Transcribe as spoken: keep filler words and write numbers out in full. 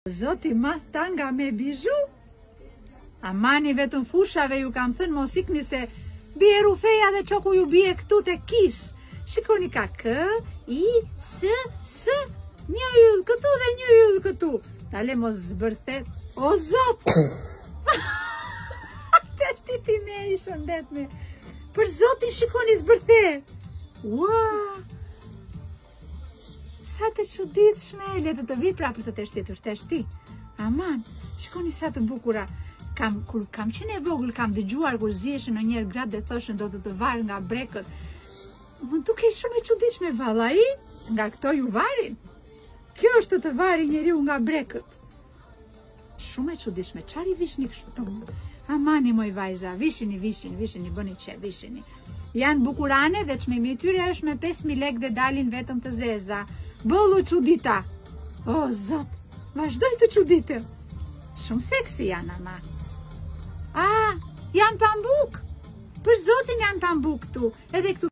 Zoti ma tanga me bizhu. Amani vetëm fushave ju kam thënë mos ikni se bie rufeja dhe çoku ju bie këtu te kis. Shikoni ka k, i, s, s, një yll këtu dhe një yll këtu. Tale mos zbërthet. O zot! Te shtiti me i shëndet me. Për zotin shikoni zbërthet. Ua! Sa të çuditshme, le të të vi pra për të të shtitur të shti. Aman, shikoni sa të bukura. Kam, kur kam qenë e vogël, kam dëgjuar kur ziheshin në njerë gratë dhe thoshin do të të varë nga brekët. Më duke shumë e çuditshme valla, i? Nga këto ju varin. Kjo është të të vari njeriu nga brekët. Shumë e çuditshme, çfarë i vishni kështu? Amani moj vajza, vishini, vishini, vishini, bëni qe, vishini. Janë bukurane dhe çmimi i tyre është me pesë mijë lekë dhe dalin vetëm të zeza. Bollu çudita. O zot, vazhdoj të çuditë. Shumë seksi janë ama. A, janë pambuk. Për zotin janë pambuk këtu. Edhe këtu